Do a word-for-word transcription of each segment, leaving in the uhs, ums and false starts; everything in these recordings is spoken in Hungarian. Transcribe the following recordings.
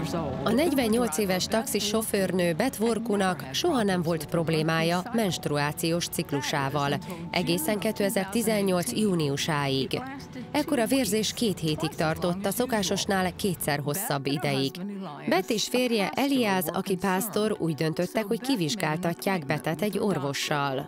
A negyvennyolc éves taxisofőrnő Beth Workunak soha nem volt problémája menstruációs ciklusával, egészen kétezer-tizennyolc júniusáig. Ekkor a vérzés két hétig tartott, a szokásosnál kétszer hosszabb ideig. Beth és férje Eliáz, aki pásztor, úgy döntöttek, hogy kivizsgáltatják Bethet egy orvossal.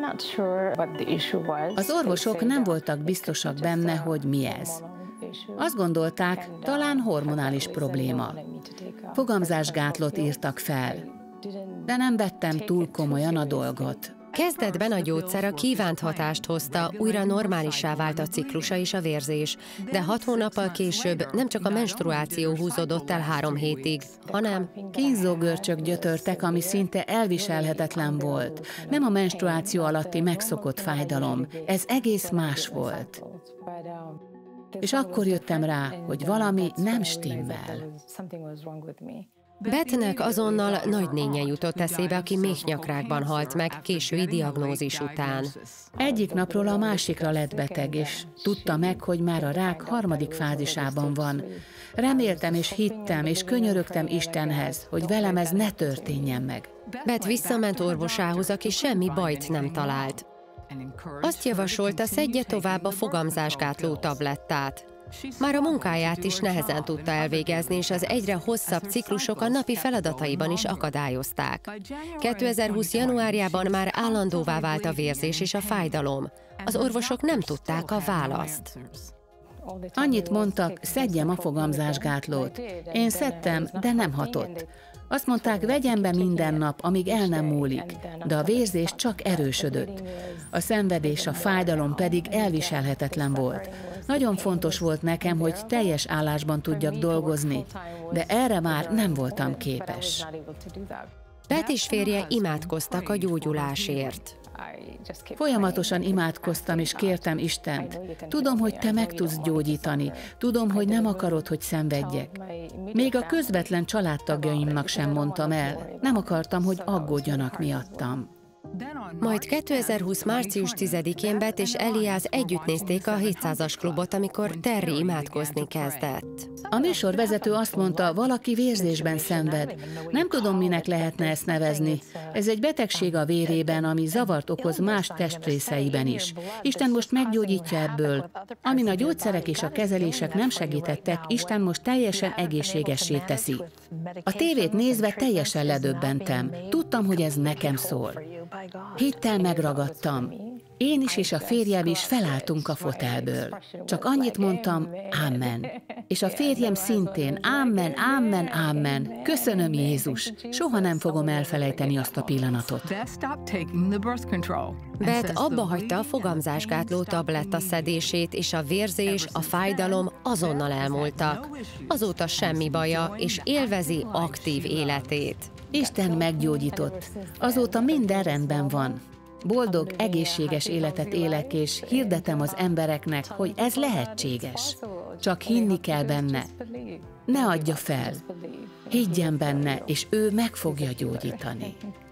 Az orvosok nem voltak biztosak benne, hogy mi ez. Azt gondolták, talán hormonális probléma. Fogamzásgátlót írtak fel, de nem vettem túl komolyan a dolgot. Kezdetben a gyógyszer a kívánt hatást hozta, újra normálissá vált a ciklusa és a vérzés, de hat hónappal később nem csak a menstruáció húzódott el három hétig, hanem kínzó görcsök gyötörtek, ami szinte elviselhetetlen volt. Nem a menstruáció alatti megszokott fájdalom, ez egész más volt. És akkor jöttem rá, hogy valami nem stimmel. Bethnek azonnal nagynénje jutott eszébe, aki méhnyakrákban halt meg késői diagnózis után. Egyik napról a másikra lett beteg, és tudta meg, hogy már a rák harmadik fázisában van. Reméltem és hittem, és könyörögtem Istenhez, hogy velem ez ne történjen meg. Beth visszament orvosához, aki semmi bajt nem talált. Azt javasolta, szedje tovább a fogamzásgátló tablettát. Már a munkáját is nehezen tudta elvégezni, és az egyre hosszabb ciklusok a napi feladataiban is akadályozták. kétezer-húsz januárjában már állandóvá vált a vérzés és a fájdalom. Az orvosok nem tudták a választ. Annyit mondtak, szedjem a fogamzásgátlót. Én szedtem, de nem hatott. Azt mondták, vegyem be minden nap, amíg el nem múlik, de a vérzés csak erősödött. A szenvedés, a fájdalom pedig elviselhetetlen volt. Nagyon fontos volt nekem, hogy teljes állásban tudjak dolgozni, de erre már nem voltam képes. Beth és férje imádkoztak a gyógyulásért. Folyamatosan imádkoztam és kértem Istent. Tudom, hogy Te meg tudsz gyógyítani. Tudom, hogy nem akarod, hogy szenvedjek. Még a közvetlen családtagjaimnak sem mondtam el. Nem akartam, hogy aggódjanak miattam. Majd kétezer-húsz március tizedikén Beth és Eliáz együtt nézték a hétszázas klubot, amikor Terry imádkozni kezdett. A műsorvezető azt mondta, valaki vérzésben szenved. Nem tudom, minek lehetne ezt nevezni. Ez egy betegség a vérében, ami zavart okoz más testrészeiben is. Isten most meggyógyítja ebből. Amin a gyógyszerek és a kezelések nem segítettek, Isten most teljesen egészségessé teszi. A tévét nézve teljesen ledöbbentem. Tudtam, hogy ez nekem szól. Hittel megragadtam. Én is és a férjem is felálltunk a fotelből. Csak annyit mondtam, ámen. És a férjem szintén, ámen, ámen, ámen. Köszönöm, Jézus. Soha nem fogom elfelejteni azt a pillanatot. Beth abba hagyta a fogamzásgátló tabletta szedését, és a vérzés, a fájdalom azonnal elmúltak. Azóta semmi baja, és élvezi aktív életét. Isten meggyógyított. Azóta minden rendben van. Boldog, egészséges életet élek, és hirdetem az embereknek, hogy ez lehetséges. Csak hinni kell benne. Ne adja fel. Higgyen benne, és ő meg fogja gyógyítani.